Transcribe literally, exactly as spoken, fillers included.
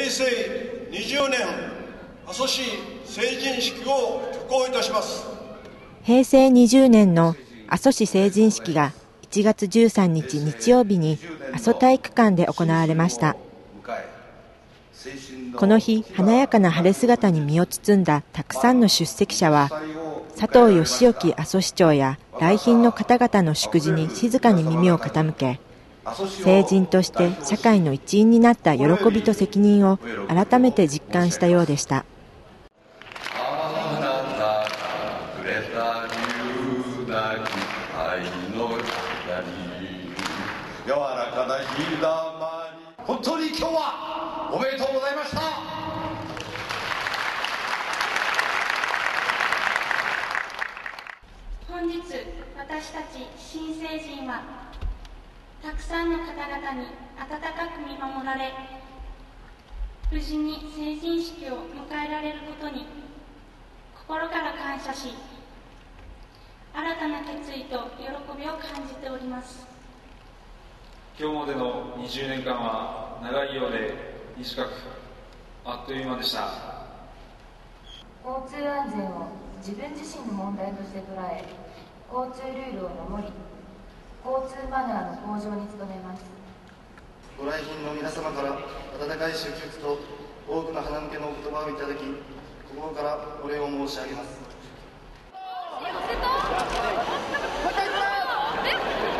平成にじゅうねん阿蘇市成人式を挙行いたします。 平成にじゅうねんの阿蘇市成人式がいちがつじゅうさんにち日曜日に阿蘇体育館で行われました。この日、華やかな晴れ姿に身を包んだたくさんの出席者は、佐藤義興阿蘇市長や来賓の方々の祝辞に静かに耳を傾け、成人として社会の一員になった喜びと責任を改めて実感したようでした。 本当に今日はおめでとうございました。 本日私たち新成人はたくさんの方々に温かく見守られ、無事に成人式を迎えられることに心から感謝し、新たな決意と喜びを感じております。 今日までのにじゅうねんかんは長いようで短くあっという間でした。 交通安全を自分自身の問題として捉え、交通ルールを守り、交通マナーの向上に努めます。 ご来賓の皆様から温かい祝福と多くの花向けのお言葉をいただき、心からお礼を申し上げます。